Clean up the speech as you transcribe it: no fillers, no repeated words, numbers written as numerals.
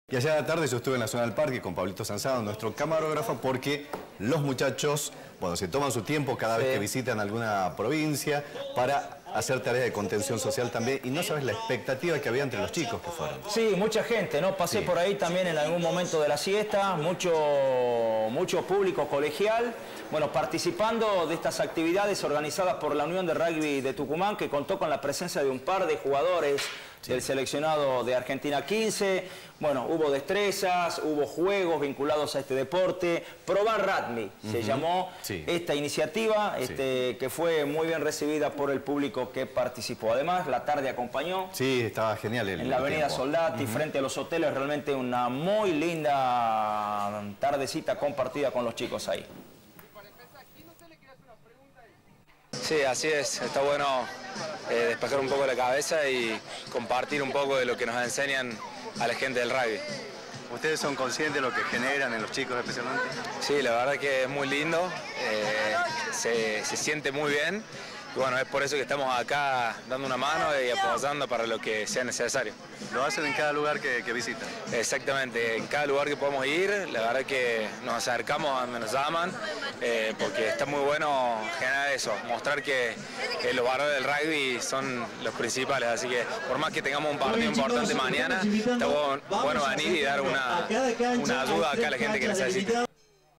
Y ayer a la tarde yo estuve en la zona del parque con Pablito Sanzado, nuestro camarógrafo, porque los muchachos, bueno, se toman su tiempo cada vez que visitan alguna provincia para hacer tareas de contención social también. Y no sabes la expectativa que había entre los chicos que fueron. Sí, mucha gente, ¿no? Pasé por ahí también en algún momento de la siesta, mucho público colegial, bueno, participando de estas actividades organizadas por la Unión de Rugby de Tucumán, que contó con la presencia de un par de jugadores del seleccionado de Argentina 15. Bueno, hubo destrezas, hubo juegos vinculados a este deporte. Probar Rugby se llamó esta iniciativa, que fue muy bien recibida por el público que participó. Además, la tarde acompañó. Sí, estaba genial en la avenida Soldati, frente a los hoteles. Realmente una muy linda tardecita compartida con los chicos ahí. Sí, así es. Está bueno despejar un poco la cabeza y compartir un poco de lo que nos enseñan a la gente del rugby. ¿Ustedes son conscientes de lo que generan en los chicos especialmente? Sí, la verdad que es muy lindo, se siente muy bien. Y bueno, es por eso que estamos acá dando una mano y apoyando para lo que sea necesario. ¿Lo hacen en cada lugar que visitan? Exactamente, en cada lugar que podemos ir, la verdad que nos acercamos a donde nos llaman, porque está muy bueno generar eso, mostrar que los valores del rugby son los principales, así que por más que tengamos un partido importante mañana, está bueno venir y dar una ayuda acá a la gente que necesita.